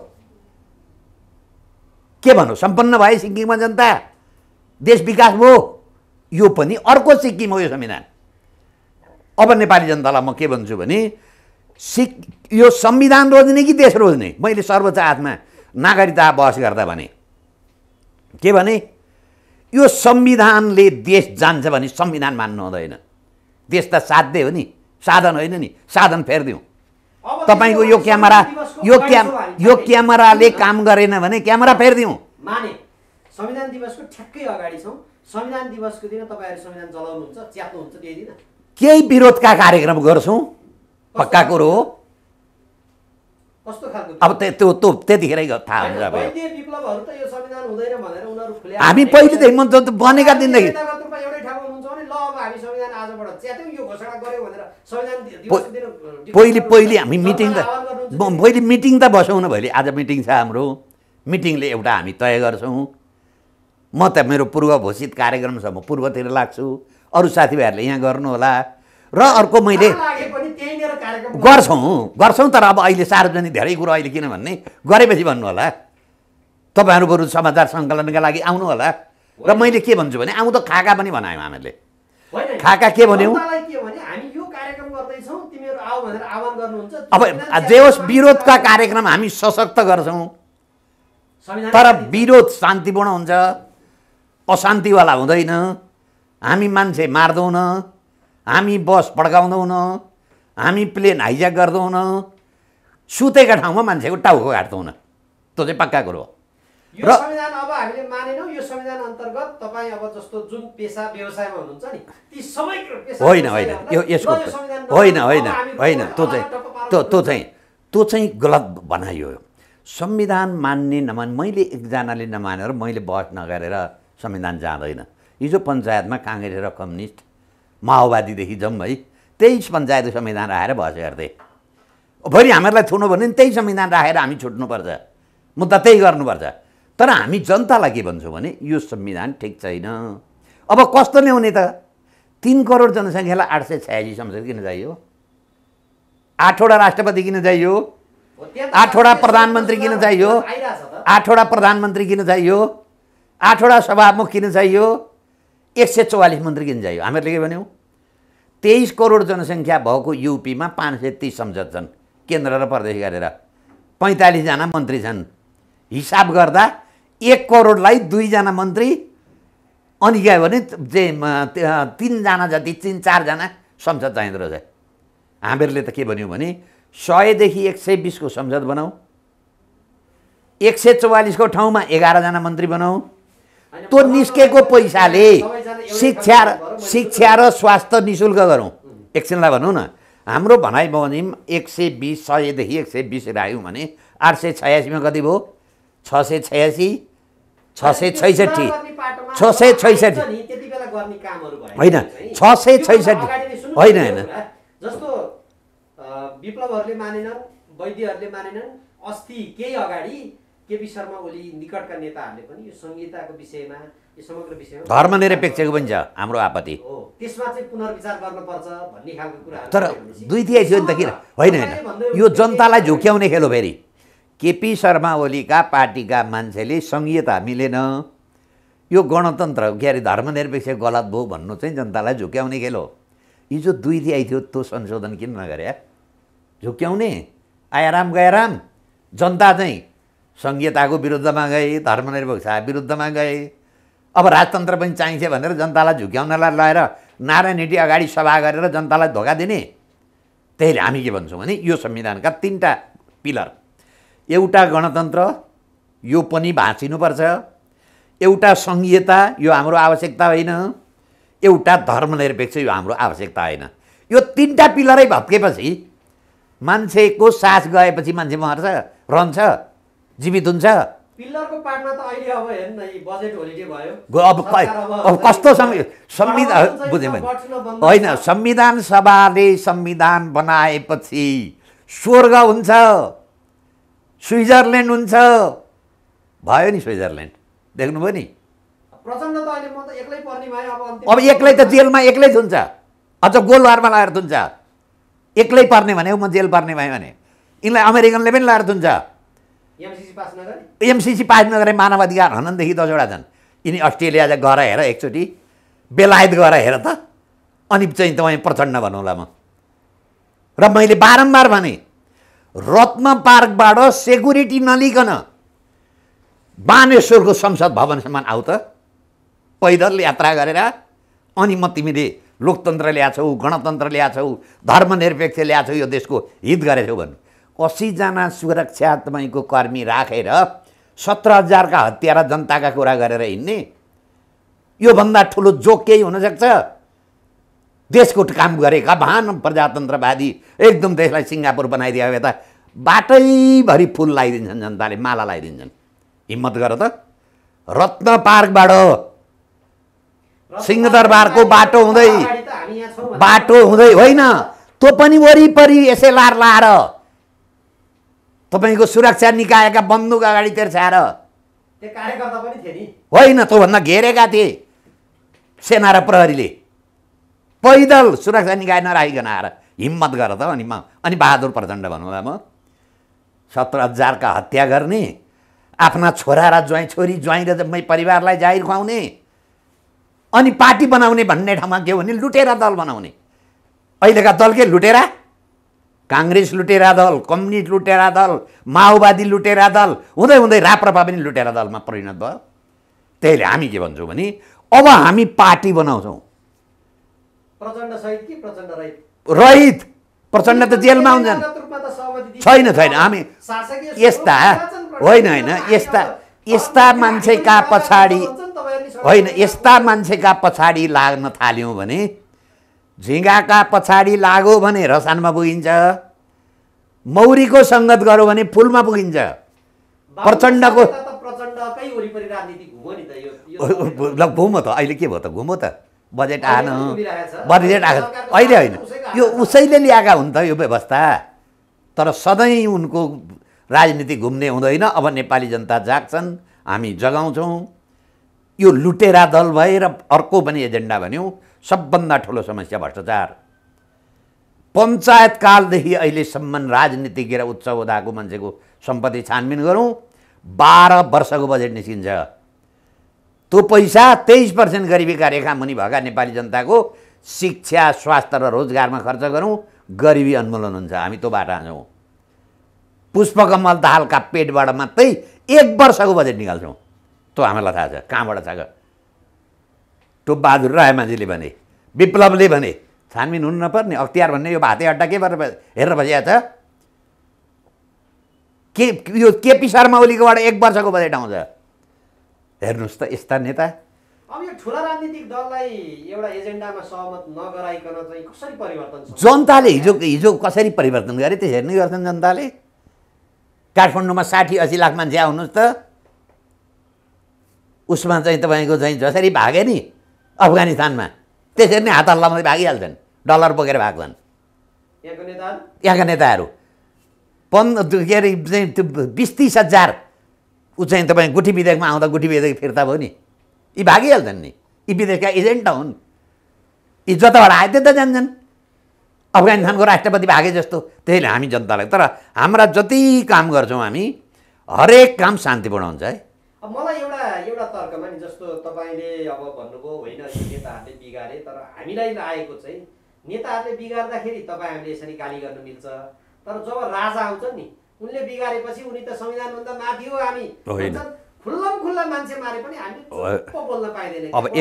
Speaker 2: के भनौँ, सम्पन्न भए सिक्किममा जनता, देश विकास भयो। यो पनि अर्को सिक्किम हो यो संविधान। अब नेपाली जनतालाई म के भन्छु भने यो संविधान रोज्ने कि देश रोज्ने? मैले सर्वोच्च हातमा नागरिकता बहस गर्दा भने के भने यो संविधानले देश जान्छ भने संविधान मान्नु हुँदैन। देश त साध्य हो नि, साधन होइन नि, साधन फेरिदिउँ। तपाईँको यो क्यामेराले काम गरेन भने क्यामेरा फेरिदिउँ।
Speaker 1: माने संविधान दिवसको ठ्याक्कै अगाडि छौँ, संविधान दिवसको दिन तपाईँहरू संविधान जलाउनुहुन्छ, च्यात्नुहुन्छ त्यही दिन?
Speaker 2: केही विरोधका कार्यक्रम गर्छौँ, पक्का कुरो हो।
Speaker 1: कस्तो खालको?
Speaker 2: अब त्यो त्यतिखेरै थाहा हुन्छ। अब
Speaker 1: वैद्य विप्लवहरू त यो संविधान हुँदैन भनेर उनीहरू खुले
Speaker 2: हामी पहिलेदेखि म बनेका दिनदेखि
Speaker 1: एउटै ठाउँमा हुनुहुन्छ भने ल अब हामी संविधान आजबाट च्यात्यौँ, यो घोषणा गर्यो भनेर संविधान दिवसको दिन
Speaker 2: पहिले हामी मिटिङ त पहिले मिटिङ त बसौँ न। भोलि आज मिटिङ छ हाम्रो, मिटिङले एउटा हामी तय गर्छौँ। म त मेरो पूर्व घोषित कार्यक्रम छ, म पूर्वतिर लाग्छु, अरू साथीभाइहरूले यहाँ गर्नु होला। र अर्को मैले गर्छौँ तर अब अहिले सार्वजनिक धेरै कुरो अहिले किन भन्ने गरेपछि भन्नु होला। तपाईँहरू बरु समाचार सङ्कलनका लागि आउनु होला। र मैले के भन्छु भने आउँदो खाका पनि बनायौँ हामीले। खाका के भन्यौँ? अब जे होस् विरोधका कार्यक्रम हामी सशक्त गर्छौँ, तर विरोध शान्तिपूर्ण हुन्छ, अशान्तिवाला हुँदैन। हामी मान्छे मार्दैनौँ, हामी बस पड्काउँदैनौँ, हामी प्लेन हाइज्याक गर्दैनौँ, सुतेका ठाउँमा मान्छेको टाउको काट्दैनौँ। त्यो चाहिँ पक्का कुरो हो।
Speaker 1: यो संविधान अब हामीले मानेनौँ। यो संविधान अन्तर्गत तपाईँ अब जस्तो जुन पेसा व्यवसायमा हुनुहुन्छ नि ती सबै पेसा
Speaker 2: होइन यो यसको होइन त्यो चाहिँ गलत बनाइयो। संविधान मान्ने नमान्ने, मैले एकजनाले नमानेर मैले बहस नगरेर संविधान जाँदैन। हिजो पञ्चायतमा काङ्ग्रेस र कम्युनिस्ट माओवादीदेखि जाउँ है, 23 पञ्चायत संविधान राखेर बहस गर्थे। भोलि हामीहरूलाई थुनु भने त्यही संविधान राखेर हामी छुट्नुपर्छ, मुद्दा त्यही गर्नुपर्छ। तर हामी जनतालाई के भन्छौँ भने यो संविधान ठिक छैन। अब कस्तो ल्याउने त? 3 करोड जनसङ्ख्यालाई 886 संसद किन चाहियो? 8वटा राष्ट्रपति किन चाहियो? 8वटा प्रधानमन्त्री किन चाहियो? 8वटा प्रधानमन्त्री किन चाहियो? 8वटा सभामुख किन चाहियो? 144 मन्त्री किन चाहियो? हामीहरूले के भन्यौँ? 23 करोड जनसङ्ख्या भएको युपीमा 530 संसद छन्, केन्द्र र प्रदेश गरेर 45 जना मन्त्री छन्। हिसाब गर्दा 1 करोडलाई 2 जना मन्त्री, अनि के भने 3 जना जति 3-4 जना संसद चाहिँदो रहेछ। हामीहरूले त के भन्यौँ भने 100 देखि 120 को संसद बनाऊ, 144 को ठाउँमा 11 जना मन्त्री बनाऊ। त्यो निस्केको पैसाले शिक्षा र स्वास्थ्य निशुल्क गरौँ। एकछिनलाई भनौँ न, हाम्रो भनाइ बनिम 120 100 देखि 120 राख्यौँ भने 886 मा कति भयो? 666 666 666 होइन 666 होइन
Speaker 1: जस्तो विप्लवहरूले मानेनन्, वैद्यहरूले मानेनन्। अस्ति केही अगाडि केपी शर्मा ओली निकटका नेताहरूले पनि यो संहिताको विषयमा, यो समग्र विषयमा
Speaker 2: धर्मनिरपेक्षको पनि छ हाम्रो आपत्ति
Speaker 1: हो, त्यसमा चाहिँ पुनर्विचार गर्नुपर्छ भन्ने खालको कुरा।
Speaker 2: तर 2-3 थियो नि त। किन होइन, यो जनतालाई झुक्याउने खेल हो। फेरि केपी शर्मा ओलीका पार्टीका मान्छेले संहिता मिलेन, यो गणतन्त्र के अरे धर्मनिरपेक्ष गलत भयो भन्नु चाहिँ जनतालाई झुक्याउने खेल हो। हिजो 2-3 थियो, त्यो संशोधन किन नगरे? झुक्याउने आयाराम गयाराम। जनता चाहिँ संहिताको विरुद्धमा गए, धर्मनिरपेक्ष विरुद्धमा गए। अब राजतन्त्र पनि चाहिन्छ भनेर जनतालाई झुक्याउनलाई लगाएर नारायण हिटी अगाडि सभा गरेर जनतालाई धोका दिने। त्यहीले हामी के भन्छौँ भने यो संविधानका 3टा पिलर, एउटा गणतन्त्र, यो पनि भाँचिनुपर्छ, एउटा संहिता, यो हाम्रो आवश्यकता होइन, एउटा धर्मनिरपेक्ष, यो हाम्रो आवश्यकता होइन। यो 3टा पिलरै भत्केपछि मान्छेको सास गएपछि मान्छे मर्छ, रहन्छ, जीवित हुन्छ।
Speaker 1: पिलरको पार्टमा त अहिले अब हेर्नु न, बजेट होलिडे भयो।
Speaker 2: अब कस्तो संविधान बुझेँ मैले? होइन, संविधान सभाले संविधान बनाएपछि स्वर्ग हुन्छ, स्विजरल्यान्ड हुन्छ। भयो नि स्विजरल्यान्ड, देख्नुभयो नि?
Speaker 1: प्रचण्ड त अहिले म त एक्लै पर्ने भयो।
Speaker 2: अब एक्लै त जेलमा एक्लै हुन्छ, अझ गोलबारमा लगाएर हुन्छ। एक्लै पर्ने भने म जेल पर्ने भयो भने यिनलाई अमेरिकनले पनि लगाएर हुन्छ। एमसिसी पास नगरे मानव अधिकार हननदेखि 10वटा छन्। यिनी अस्ट्रेलिया गएर हेर, एकचोटि बेलायत गएर हेर त, अनि चाहिँ तपाईँ प्रचण्ड भनौँला म। र मैले बारम्बार भने रत्न पार्कबाट सेक्युरिटी नलिकन बानेश्वरको संसद भवनसम्म आऊ त, पैदल यात्रा गरेर। अनि म तिमीले लोकतन्त्र ल्याछौ, गणतन्त्र ल्याछौ, धर्मनिरपेक्ष ल्याछौ, यो देशको हित गरेछौ भन्नु। 80 जना सुरक्षा तपाईँको कर्मी राखेर 17,000 का हत्यारा जनताका कुरा गरेर हिँड्ने योभन्दा ठुलो जोक केही हुनसक्छ? देशको काम गरेका महान प्रजातन्त्रवादी एकदम देशलाई सिङ्गापुर बनाइदियो यता बाटैभरि फुल लगाइदिन्छन्, जनताले माला लगाइदिन्छन्। हिम्मत गर त। रत्न पार्कबाट सिंहदरबारको बाटो हुँदै होइन, त्यो पनि वरिपरि एसएलआर लाएर तपाईँको सुरक्षा निकायका बन्दुक अगाडि तेर्छाएर होइन, त्योभन्दा घेरेका थिए सेना र प्रहरीले, पैदल सुरक्षा निकाय नराखिकन आएर। हिम्मत गर त। अनि बहादुर प्रचण्ड भन्नुलाई म 17,000 का हत्या गर्ने, आफ्ना छोरा र ज्वाइँ छोरी ज्वाइँ र परिवारलाई जाहिर खुवाउने, अनि पार्टी बनाउने भन्ने ठाउँमा के भने लुटेरा दल बनाउने। अहिलेका दल के लुटेरा? काङ्ग्रेस लुटेरा दल, कम्युनिस्ट लुटेरा दल, माओवादी लुटेरा दल, हुँदै हुँदै राप्रपा पनि लुटेरा दलमा परिणत भयो। त्यहीले हामी के भन्छौँ भने अब हामी पार्टी बनाउँछौँ।
Speaker 1: प्रचण्ड सहित कि प्रचण्ड
Speaker 2: रहित? प्रचण्ड त जेलमा हुन्छन्। छैन हामी यस्ता होइन यस्ता मान्छेका पछाडि होइन, यस्ता मान्छेका पछाडि लाग्न थाल्यौँ भने, झिँगाका पछाडि लाग्यो भने रसानमा पुगिन्छ, मौरीको सङ्गत गर्यो भने फुलमा पुगिन्छ। प्रचण्डको घुमो त अहिले के भयो त? घुमो त बजेट बजेट आएन अहिले होइन, यो उसैले ल्याएका हुन् त यो व्यवस्था। तर सधैँ उनको राजनीति घुम्ने हुँदैन। अब नेपाली जनता जाग्छन्, हामी जगाउँछौँ। यो लुटेरा दल भएर अर्को पनि एजेन्डा भन्यौँ। सबभन्दा ठुलो समस्या भ्रष्टाचार। पञ्चायत कालदेखि अहिलेसम्म राजनीतिक र उच्च ओदाको मान्छेको सम्पत्ति छानबिन गरौँ, 12 वर्षको बजेट निस्किन्छ। त्यो पैसा 23% गरिबीका रेखा मुनि भएका नेपाली जनताको शिक्षा, स्वास्थ्य र रोजगारमा खर्च गरौँ, गरिबी उन्मूलन हुन्छ। हामी त्यो बाटो हान्छौँ। पुष्पकमल दाहालका पेटबाट मात्रै 1 वर्षको बजेट निकाल्छौँ। त्यो हामीलाई थाहा छ कहाँबाट छ। त्यो बहादुर रायमाझीले भने, विप्लवले भने छानबिन हुनु नपर्ने। अख्तियार भन्ने यो भाते अड्डा के हेरेर बसिया छ? यो केपी शर्मा ओलीकोबाट 1 वर्षको बजेट आउँछ। हेर्नुहोस् त यस्ता नेता।
Speaker 1: अब यो ठुला राजनीतिक दललाई एउटा एजेन्डामा सहमत नगराइकन चाहिँ कसरी परिवर्तन?
Speaker 2: जनताले हिजो कसरी परिवर्तन गरे त्यो हेर्ने गर्छन् जनताले। काठमाडौँमा 60-80 लाख मान्छे आउनुहोस् त, उसमा चाहिँ तपाईँको चाहिँ जसरी भागे नि अफगानिस्तानमा, त्यसरी नै हात हल्लाउँदै भागिहाल्छन्। डलर बोकेर भाग्छन् यहाँका नेताहरू। के अरे चाहिँ त्यो 20-30 हजार ऊ चाहिँ तपाईँ गुठी विधेयकमा आउँदा गुठी विधेयक फिर्ता भयो नि, यी भागिहाल्छन् नि। यी विदेशका एजेन्ट हुन्। यी जताबाट आए त्यता जान्छन्। अफगानिस्तानको राष्ट्रपति भागे जस्तो। त्यहीले हामी जनतालाई, तर हाम्रा जति काम गर्छौँ हामी हरेक काम शान्तिपूर्ण हुन्छ है।
Speaker 1: अब मलाई एउटा तर्कमा नि जस्तो तपाईँले अब भन्नुभयो होइन नेताहरूले बिगारे, तर हामीलाई आएको चाहिँ नेताहरूले बिगार्दाखेरि तपाईँ हामीले यसरी गाली गर्न मिल्छ, तर जब राजा आउँछन् नि उनले बिगारेपछि उनी त संविधानभन्दा माथि हो। हामी खुल्ला मान्छे मारे पनि हामी चुप्प बोल्न पाइँदैन।
Speaker 2: अब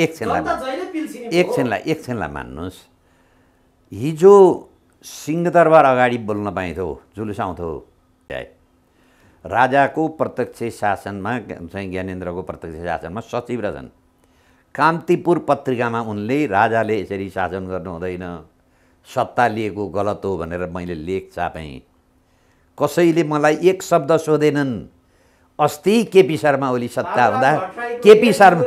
Speaker 2: एकछिनलाई मान्नुहोस्, हिजो सिंहदरबार अगाडि बोल्न पाइन्थ्यो, जुलुस आउँथ्यो। राजाको प्रत्यक्ष शासनमा चाहिँ ज्ञानेन्द्रको प्रत्यक्ष शासनमा सचिव रहेछन्। कान्तिपुर पत्रिकामा उनले राजाले यसरी शासन गर्नु हुँदैन, सत्ता लिएको गलत हो भनेर मैले लेख छापेँ। कसैले मलाई एक शब्द सोधेनन्। अस्ति केपी शर्मा ओली सत्ता हुँदा केपी शर्मा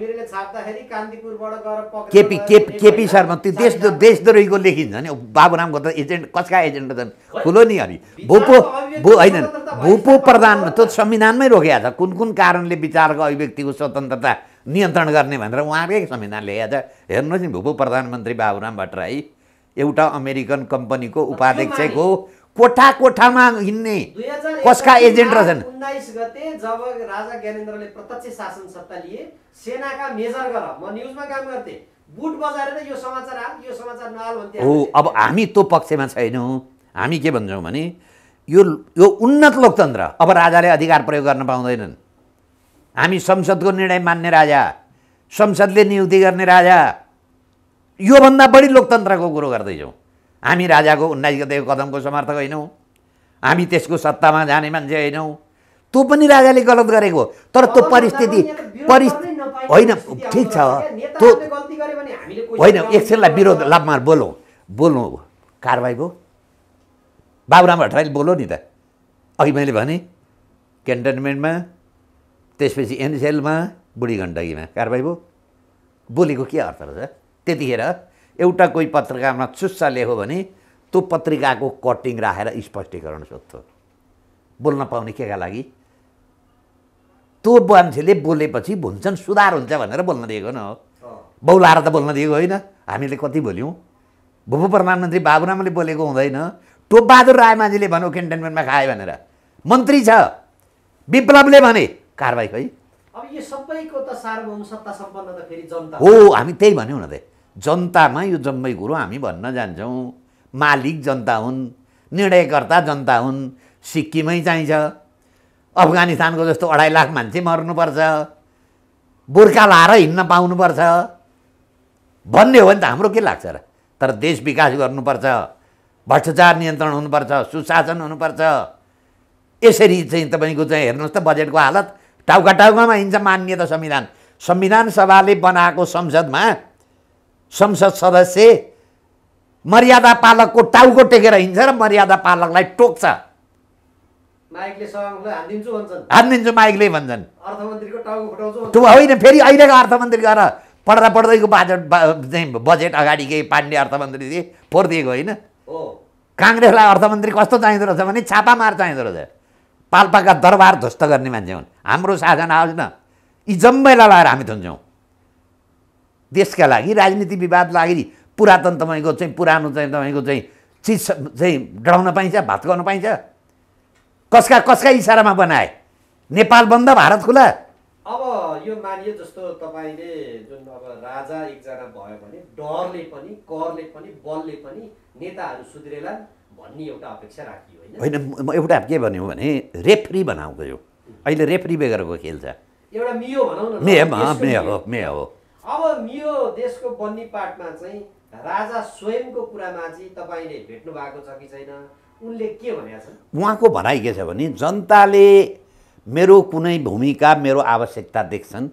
Speaker 2: त्यो देशद्रोहीको लेखिन्छ नि। बाबुरामको त एजेन्ट कसका एजेन्ट छन् ठुलो नि। अनि होइन भूपो प्रधान त्यो संविधानमै रोकेको छ। कुन कुन कारणले विचारको अभिव्यक्तिको स्वतन्त्रता नियन्त्रण गर्ने भनेर उहाँकै संविधान लेखेको छ। हेर्नुहोस् नि, भूपो प्रधानमन्त्री बाबुराम भट्टराई एउटा अमेरिकन कम्पनीको उपाध्यक्षको कोठामा हिँड्ने कसका एजेन्ट रहेछन्।
Speaker 1: 19 गते जब राजा ज्ञानेन्द्रले प्रत्यक्ष शासन सत्ता लिए, सेनाका मेजर गर म न्युजमा काम गर्थे, बुट बजारेर यो समाचार हाल यो समाचार नहाल भन्थे।
Speaker 2: हो, अब हामी त्यो पक्षमा छैनौँ। हामी के भन्छौँ भने यो उन्नत लोकतन्त्र। अब राजाले अधिकार प्रयोग गर्न पाउँदैनन्। हामी संसदको निर्णय मान्ने राजा, संसदले नियुक्ति गर्ने राजा, योभन्दा बढी लोकतन्त्रको कुरो गर्दैछौँ। हामी राजाको 19 गतेको कदमको समर्थक होइनौँ। हामी त्यसको सत्तामा जाने मान्छे होइनौँ। त्यो पनि राजाले गलत गरेको हो। तर त्यो परिस्थिति होइन, ठिक छ त्यो होइन, एकछिनलाई विरोध लाभमा बोल्नु कारबाही भयो। बाबुराम भट्टराईले बोल्यो नि त, अघि मैले भने क्यान्टनमेन्टमा, त्यसपछि एनसेलमा, बुढी गण्डकीमा कारबाही भयो। बोलेको के अर्थ रहेछ? त्यतिखेर एउटा कोही पत्रिकामा चुस्सा लेख्यो भने त्यो पत्रिकाको कटिङ राखेर स्पष्टीकरण सोध्थ्यो। बोल्न पाउने केका लागि? त्यो मान्छेले बोलेपछि भुन्छन् सुधार हुन्छ भनेर बोल्न दिएको न हो। बौलाएर त बोल्न दिएको होइन। हामीले कति बोल्यौँ? भूपू प्रधानमन्त्री बाबुरामले बोलेको हुँदैन। टोपबहादुर रायमाझीले भन्यो क्यान्टनमेन्टमा खाए भनेर, मन्त्री छ। विप्लवले भने कारबाही खै।
Speaker 1: अब यो सबैको त सार्वभौम सत्ता सम्पन्न त फेरि जनता
Speaker 2: हो। हामी त्यही भन्यौँ न, जनतामा यो जम्मै कुरो हामी भन्न जान्छौँ। मालिक जनता हुन्, निर्णयकर्ता जनता हुन्। सिक्किमै चाहिन्छ, अफगानिस्तानको जस्तो 2.5 लाख मान्छे मर्नुपर्छ, बुर्खा लाएर हिँड्न पाउनुपर्छ भन्ने हो भने त हाम्रो के लाग्छ र? तर देश विकास गर्नुपर्छ, भ्रष्टाचार नियन्त्रण हुनुपर्छ, सुशासन हुनुपर्छ। यसरी चाहिँ तपाईँको चाहिँ हेर्नुहोस् त बजेटको हालत, टाउका टाउकामा हिँड्छ मान्य त संविधान। संविधान सभाले बनाएको संसदमा संसद सदस्य मर्यादा पालकको टाउको टेकेर हिँड्छ र मर्यादा पालकलाई टोक्छ।
Speaker 1: माइकले सभामुखलाई
Speaker 2: हानिदिन्छु माइकले भन्छन्।
Speaker 1: अर्थमन्त्रीको टाउको फुटाउँछु
Speaker 2: त्यो होइन, फेरि अहिलेको अर्थमन्त्री गएर पढ्दैको बजेट अगाडि केही पाण्डे अर्थमन्त्री थिए, फोरिदिएको होइन। काङ्ग्रेसलाई अर्थमन्त्री कस्तो चाहिँदो रहेछ भने छापामार चाहिँदो रहेछ। पाल्पाका दरबार ध्वस्त गर्ने मान्छे हुन्। हाम्रो शासन आओस् न, यी जम्मैलाई लगाएर हामी थुन्छौँ। देशका लागि राजनीति विवाद लागि पुरातन तपाईँको चाहिँ पुरानो चाहिँ तपाईँको चाहिँ चिज चाहिँ डढाउन पाइन्छ, भत्काउन पाइन्छ? कसका इसारामा बनाए? नेपाल बन्द, भारत खुला।
Speaker 1: अब यो मानियो जस्तो तपाईँले जुन अब राजा एकजना भयो भने डरले पनि, करले पनि, बलले पनि नेताहरू सुध्रेलान् भन्ने एउटा अपेक्षा राखियो होइन?
Speaker 2: म एउटा के भन्यो भने रेफ्री बनाउँको यो अहिले रेफ्री बेगरको खेल छ।
Speaker 1: एउटा मियो भनौँ न,
Speaker 2: मे हो।
Speaker 1: अब मियो देशको बन्नी पाठमा चाहिँ राजा स्वयंको कुरामा चाहिँ तपाईँले भेट्नु भएको छ कि छैन? उनले के भनेका छन्?
Speaker 2: उहाँको भनाइ के छ भने जनताले मेरो कुनै भूमिका, मेरो आवश्यकता देख्छन्,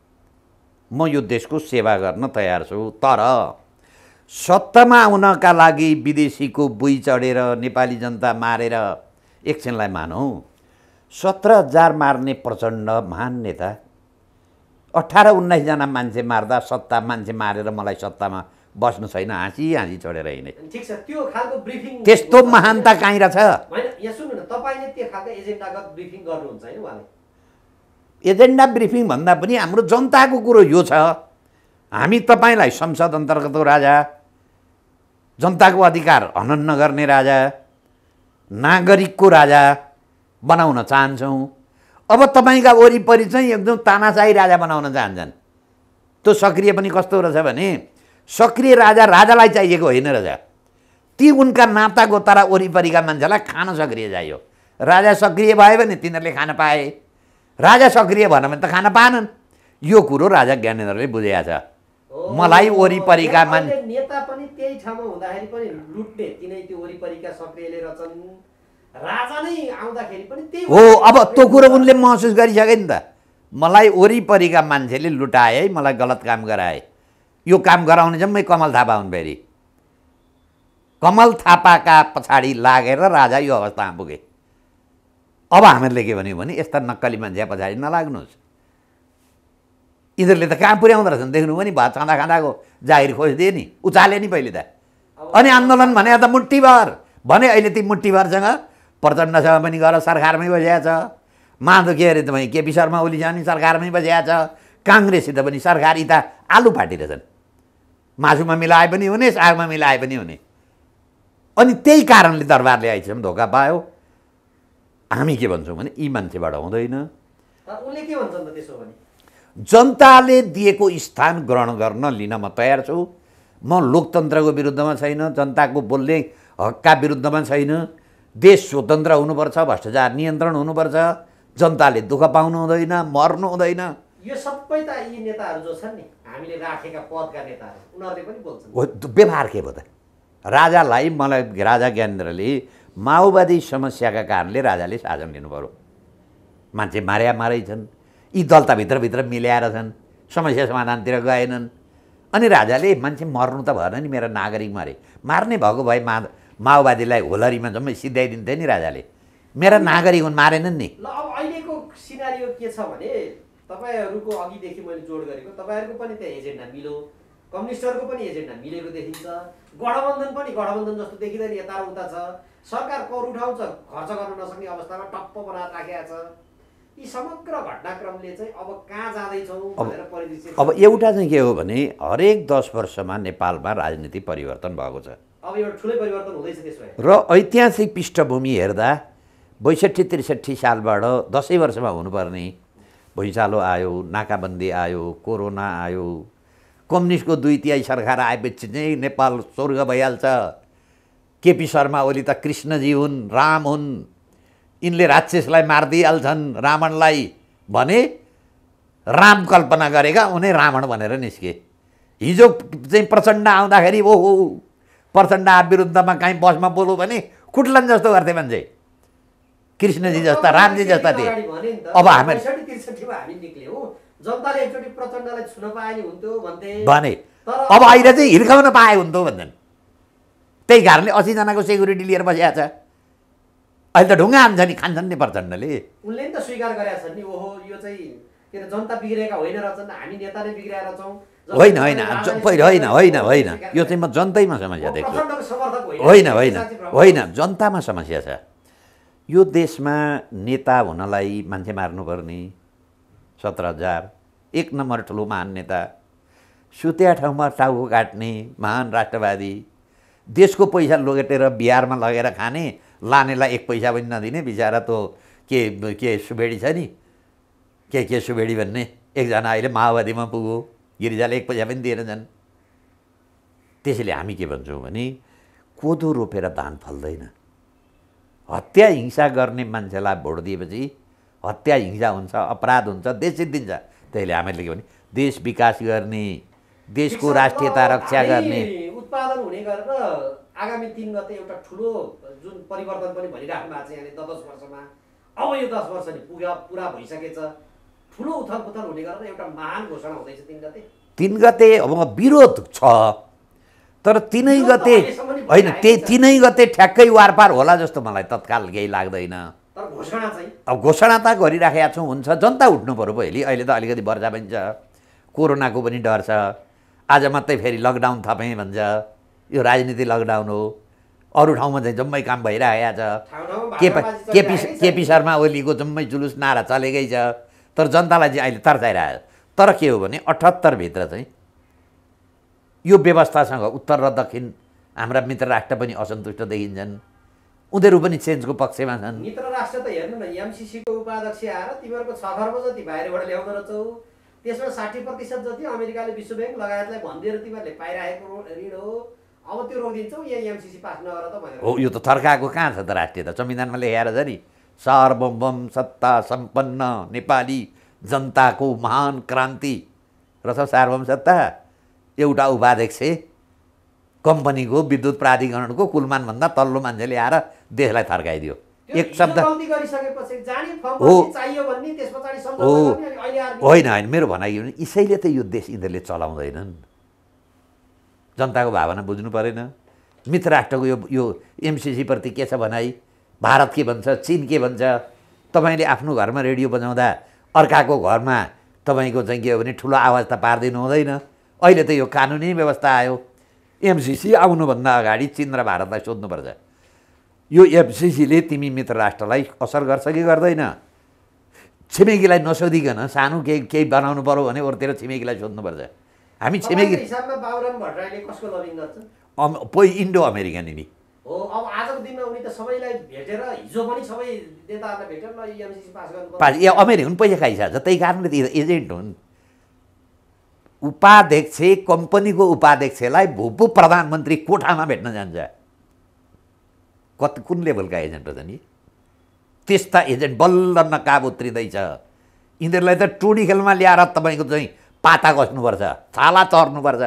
Speaker 2: म यो देशको सेवा गर्न तयार छु। तर सत्तामा आउनका लागि विदेशीको बुई चढेर नेपाली जनता मारेर, एकछिनलाई मानौँ 17,000 मार्ने प्रचण्ड महान नेता 18-19 जना मान्छे मार्दा सत्ता मान्छे मारेर मलाई सत्तामा बस्नु छैन, हाँसी चढेर हिँडे।
Speaker 1: ठिक छ, त्यो खालको ब्रिफिङ
Speaker 2: त्यस्तो महानता कहीँ रहेछ?
Speaker 1: हैन, यहाँ सुन्नु न, तपाईले त्यो खालको एजेन्डागत ब्रिफिङ गर्नुहुन्छ हैन उहाँले?
Speaker 2: एजेन्डा ब्रिफिङ भन्दा पनि हाम्रो जनताको कुरो यो छ, हामी तपाईँलाई संसद अन्तर्गतको राजा, जनताको अधिकार हनन नगर्ने राजा, नागरिकको राजा बनाउन चाहन्छौँ। अब तपाईँका वरिपरि चाहिँ एकदम तानाशाही राजा बनाउन चाहन्छन्। त्यो सक्रिय पनि कस्तो रहेछ भने सक्रिय राजालाई चाहिएको होइन रहेछ, ती उनका नाता गोतारा वरिपरिका मान्छेलाई खान सक्रिय चाहियो। राजा सक्रिय भयो भने तिनीहरूले खान पाए, राजा सक्रिय भएन भने त खान पाएनन्। यो कुरो राजा ज्ञानेन्द्रले बुझेको छ। मलाई वरिपरिका
Speaker 1: नेता पनि त्यही ठाउँमा हुँदाखेरि पनि लुट्ने तिनै त्यो वरिपरिका सक्रियले रचन, राजा नै आउँदाखेरि पनि त्यही
Speaker 2: हो। अब त्यो कुरो उनले महसुस गरिसके नि त, मलाई वरिपरिका मान्छेले लुटाए, मलाई गलत काम गराए। यो काम गराउने जम्मै कमल थापा हुन्। फेरि कमल थापाका पछाडि लागेर राजा यो अवस्थामा पुगे। अब हामीहरूले के भन्यो भने यस्ता नक्कली मान्छे पछाडि नलाग्नुहोस्, यिनीहरूले त कहाँ पुर्याउँदो रहेछन् देख्नु पनि भयो। खाँदाको जागिर खोजिदिए नि, उचाले नि पहिले त। अनि आन्दोलन भने त मुट्ठीभर भने, अहिले ती मुट्ठीभरसँग प्रचण्डसँग पनि गएर सरकारमै बसेको छ। माधव के अरे तपाईँ केपी शर्मा ओलीसँग पनि सरकारमै बसेको छ। काङ्ग्रेससित पनि सरकार यता आलु फाटिरहेछन्, मासुमा मिलाए पनि हुने, सागमा मिलाए पनि हुने। अनि त्यही कारणले दरबारले आइसम्म धोका पायो। हामी के भन्छौँ भने यी मान्छेबाट हुँदैन।
Speaker 1: उनले के भन्छन् त त्यसो भने?
Speaker 2: जनताले दिएको स्थान ग्रहण गर्न लिन म तयार छु। म लोकतन्त्रको विरुद्धमा छैन, जनताको बोल्ने हकका विरुद्धमा छैन। देश स्वतन्त्र हुनुपर्छ, भ्रष्टाचार नियन्त्रण हुनुपर्छ, जनताले दुःख पाउनु हुँदैन, मर्नु हुँदैन।
Speaker 1: यो सबै त यी नेताहरू जो छन् नि, हामीले राखेका पदका नेताहरू, उनीहरूले पनि बोल्छन्।
Speaker 2: व्यवहार के भयो त? राजालाई, मलाई राजा ज्ञानेन्द्रले माओवादी समस्याका कारणले राजाले शासन लिनु पर्यो। मान्छे मारै छन्। यी दल त भित्रभित्र मिल्याएर छन्, समस्या समाधानतिर गएनन्। अनि राजाले मान्छे मर्नु त भएन नि, मेरा नागरिक मार्ने भएको भए माओवादीलाई होलरीमा जम्मै सिध्याइदिन्थे नि राजाले। मेरा नागरिक हुन्, मारेनन् नि।
Speaker 1: ल अब अहिलेको सिनारियो के छ भने तपाईँहरूको अघिदेखि मैले जोड गरेको तपाईँहरूको पनि त्यहाँ एजेन्डा मिल्यो, कम्युनिस्टहरूको पनि एजेन्डा मिलेको देखिन्छ, गठबन्धन जस्तो देखिँदैन, यता र उता छ, सरकार कर उठाउँछ, खर्च गर्न नसक्ने अवस्थामा टप्प बनाएर राखेको छ। यी समग्र घटनाक्रमले चाहिँ अब कहाँ जाँदैछौँ भनेर परिदृश्य।
Speaker 2: अब एउटा चाहिँ के हो भने हरेक 10 वर्षमा नेपालमा राजनीति परिवर्तन भएको छ।
Speaker 1: अब एउटा ठुलै परिवर्तन हुँदैछ त्यसमा।
Speaker 2: र ऐतिहासिक पृष्ठभूमि हेर्दा 62-63 सालबाट 10 वर्षमा हुनुपर्ने भुइँचालो आयो, नाकाबन्दी आयो, कोरोना आयो, कम्युनिस्टको 2/3 सरकार आएपछि चाहिँ नेपाल स्वर्ग भइहाल्छ। केपी शर्मा ओली त कृष्णजी हुन्, राम हुन्, यिनले राक्षसलाई मारिदिइहाल्छन् रावणलाई भने राम कल्पना गरेका उनी रावण भनेर निस्के। हिजो चाहिँ प्रचण्ड आउँदाखेरि ओहो प्रचण्ड विरुद्धमा कहीँ बसमा बोल्यो भने कुटलन जस्तो गर्थे मान्छे, कृष्णजी जस्ता, रामजी जस्ता थिए। अब हामी
Speaker 1: जनताले एकचोटि प्रचण्डलाई छुन पाए नि हुन्थ्यो
Speaker 2: भने अब अहिले चाहिँ हिर्काउन पाए हुन्थ्यो भन्छन्। त्यही कारणले 80 जनाको सेक्युरिटी लिएर बसिया छ। अहिले त ढुङ्गा हान्छ नि, खान्छन् नि प्रचण्डले।
Speaker 1: उनले नि त स्वीकार गरेका छन् नि, ओहो यो चाहिँ के अरे जनता बिग्रेका होइन रहेछन्, हामी नेता नै बिग्रेर छौँ।
Speaker 2: होइन होइन होइन होइन, यो चाहिँ म जनतैमा समस्या देख्छु। होइन जनतामा समस्या छ। यो देशमा नेता हुनलाई मान्छे मार्नुपर्ने 17,000, 1 नम्बर ठुलो महान नेता, सुत्या ठाउँमा टाउको काट्ने महान राष्ट्रवादी, देशको पैसा लोगेटेर बिहारमा लगेर खाने, लानेलाई 1 पैसा पनि नदिने बिचरा त्यो के सुबेडी छ नि, के सुबेडी भन्ने एकजना अहिले माओवादीमा पुग्यो, गिरिजाले 1 पैसा पनि दिएर जान्। त्यसैले हामी के भन्छौँ भने कोदो रोपेर धान फल्दैन। हत्या हिंसा गर्ने मान्छेलाई भोट दिएपछि हत्या हिंसा हुन्छ, अपराध हुन्छ, देश सिद्धिन्छ। त्यसले हामीले के भने देश विकास गर्ने, देशको राष्ट्रियता रक्षा गर्ने,
Speaker 1: उत्पादन हुने गरेर आगामी 3 गते एउटा ठुलो जुन परिवर्तन पनि भनिराख्नु भएको छ यहाँले 10 वर्षमा, अब यो 10 वर्ष नि पुरा भइसकेछ, ठुलो उथलपुथल हुने गरेर एउटा महान घोषणा हुँदैछ 3
Speaker 2: गते। अब विरोध छ तर 3 गते होइन, त्यही 3 गते ठ्याक्कै वारपार होला जस्तो मलाई तत्काल केही लाग्दैन।
Speaker 1: तर घोषणा चाहिँ
Speaker 2: अब घोषणा त गरिराखेका छौँ, हुन्छ, जनता उठ्नु पऱ्यो पहिले। अहिले त अलिकति वर्षा पनि छ, कोरोनाको पनि डर छ, आज मात्रै फेरि लकडाउन थपेँ भन्छ, यो राजनीति लकडाउन हो। अरू ठाउँमा चाहिँ जम्मै काम भइरहेको छ। केपी शर्मा ओलीको जम्मै जुलुस नारा चलेकै छ, तर जनतालाई चाहिँ अहिले तर्साइरहेको छ। तर के हो भने 78 भित्र चाहिँ यो व्यवस्थासँग उत्तर र दक्षिण हाम्रा मित्र राष्ट्र पनि असन्तुष्ट देखिन्छन्, उनीहरू पनि चेन्जको पक्षमा छन्।
Speaker 1: मित्र राष्ट्र त हेर्नु न, एमसीसीको उपाध्यक्ष आएर तिमीहरूको 6 खर्ब जति बाहिरबाट ल्याउँदो रहेछौ, त्यसमा 60% जति अमेरिकाले विश्व ब्याङ्क लगायतलाई भनिदिएर तिमीहरूले पाइरहेको ऋण हो, अब त्यो रोकिदिन्छौ, यहाँ एमसीसी पास नगर त भनेर।
Speaker 2: हो, यो त थर्काएको कहाँ छ त राष्ट्रियता? संविधानमा लेखेर छ नि, सार्वभौम सत्ता सम्पन्न नेपाली जनताको महान क्रान्ति र सार्वभौम सत्ता। एउटा उपाध्यक्ष कम्पनीको विद्युत प्राधिकरणको कुलमानभन्दा तल्लो मान्छेले आएर देशलाई थर्काइदियो। एक शब्द होइन, मेरो भनाइ यसैले त यो देश यिनीहरूले चलाउँदैनन्। जनताको भावना बुझ्नु परेन। मित्र राष्ट्रको यो एमसीसीप्रति के छ भनाइ, भारत के भन्छ, चीन के भन्छ। तपाईँले आफ्नो घरमा रेडियो बजाउँदा अर्काको घरमा तपाईँको चाहिँ के हो भने ठुलो आवाज त पारिदिनु हुँदैन। अहिले त यो कानुनी व्यवस्था आयो। एमसीसी आउनुभन्दा अगाडि चीन र भारतलाई सोध्नुपर्छ, यो एमसीसीले तिमी मित्र राष्ट्रलाई असर गर्छ कि गर्दैन? छिमेकीलाई नसोधिकन सानो केही बनाउनु पर्यो भने अरूतिर छिमेकीलाई सोध्नुपर्छ। हामी छिमेकी इन्डो अमेरिकन नि
Speaker 1: हो। अब आजको दिनमा उनी त सबैलाई भेटेर, हिजो पनि सबै नेताहरूलाई भेटेर ल एमसीसी पास गर्नु
Speaker 2: पास, ए अमेरिकन पैसा खाइसक्छ। त्यही कारणले त एजेन्ट हुन्। उपाध्यक्ष कम्पनीको उपाध्यक्षलाई भूपू प्रधानमन्त्री कोठामा भेट्न जान्छ। कुन लेभलका एजेन्ट हो त नि? त्यस्ता एजेन्ट बल्ल नकाब उत्रिँदैछ। यिनीहरूलाई त टुडी खेलमा ल्याएर तपाईँको चाहिँ पाता कस्नुपर्छ, छाला चर्नुपर्छ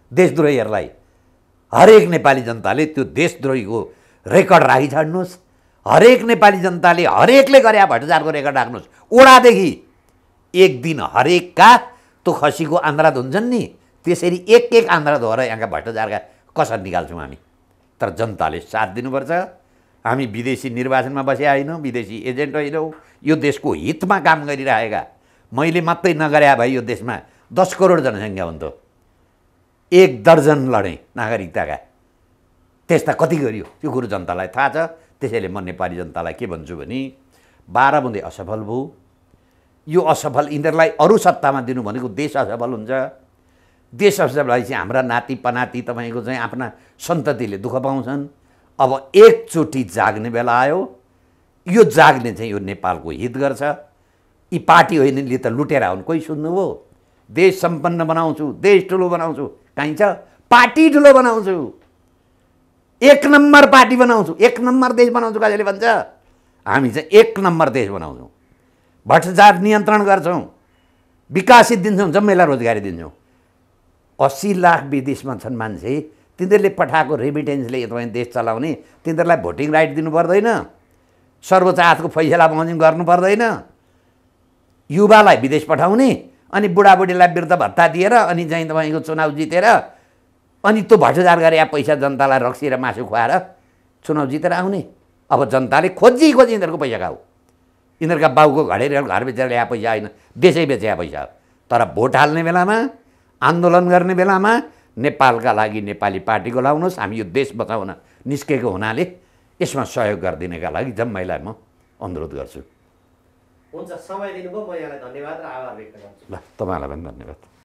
Speaker 2: देशद्रोहीहरूलाई। हरेक नेपाली जनताले त्यो देशद्रोहीको रेकर्ड राखिछाड्नुहोस्। हरेक नेपाली जनताले हरेकले गरे भ्रष्टाचारको रेकर्ड राख्नुहोस्। ओडादेखि एक दिन हरेकका त्यो खसीको आन्द्रा धुन्छन् नि, त्यसरी एक एक आन्द्रा धोएर यहाँका भ्रष्टाचारका कसर निकाल्छौँ हामी। तर जनताले साथ दिनुपर्छ। हामी विदेशी निर्वाचनमा बसेका होइनौँ, विदेशी एजेन्ट होइनौँ, यो देशको हितमा काम गरिरहेका। मैले मात्रै नगरे भाइ यो देशमा 10 करोड जनसङ्ख्या हुन्थ्यो, 1 दर्जन लडेँ नागरिकताका, त्यस्ता कति गरियो त्यो कुरो जनतालाई थाहा छ। त्यसैले म नेपाली जनतालाई के भन्छु भने 12 बुँदे असफल भयो। यो असफल यिनीहरूलाई अरू सत्तामा दिनु भनेको देश असफल हुन्छ। देश असफल भएपछि हाम्रा नाति पनाति तपाईँको चाहिँ आफ्ना सन्ततिले दुःख पाउँछन्। अब एकचोटि जाग्ने बेला आयो। यो जाग्ने चाहिँ यो नेपालको हित गर्छ। यी पार्टी होइनले त लुटेर हुन्, कोही सुन्नुभयो? देश सम्पन्न बनाउँछु, देश ठुलो बनाउँछु, कहीँ छ? पार्टी ठुलो बनाउँछु, 1 नम्बर पार्टी बनाउँछु, 1 नम्बर देश बनाउँछु कसैले भन्छ? हामी चाहिँ 1 नम्बर देश बनाउँछौँ, भ्रष्टाचार नियन्त्रण गर्छौँ, विकासित दिन्छौँ, जम्मैलाई रोजगारी दिन्छौँ। 80 लाख विदेशमा छन् मान्छे, तिनीहरूले पठाएको रेमिटेन्सले तपाईँ देश चलाउने, तिनीहरूलाई भोटिङ राइट दिनु पर्दैन, सर्वोच्च अदालतको फैसला बमोजिम गर्नु पर्दैन, युवालाई विदेश पठाउने अनि बुढाबुढीलाई वृद्ध भत्ता दिएर अनि चाहिँ तपाईँको चुनाव जितेर अनि त्यो भ्रष्टाचार गरे पैसा जनतालाई रक्सी र मासु खुवाएर चुनाव जितेर आउने। अब जनताले खोजी यिनीहरूको पैसा खाऊ। यिनीहरूका बाउको घडेर घर बेचेर ल्याए पैसा होइन, देशै बेचेका पैसा। तर भोट हाल्ने बेलामा, आन्दोलन गर्ने बेलामा नेपालका लागि नेपाली पार्टीको लाउनुहोस्। हामी यो देश बचाउन निस्केको हुनाले यसमा सहयोग गरिदिनका लागि जम्मैलाई म अनुरोध गर्छु।
Speaker 1: हुन्छ, समय दिनुभयो, म यहाँलाई धन्यवाद र आभार व्यक्त गर्छु।
Speaker 2: ल, तपाईँलाई पनि धन्यवाद।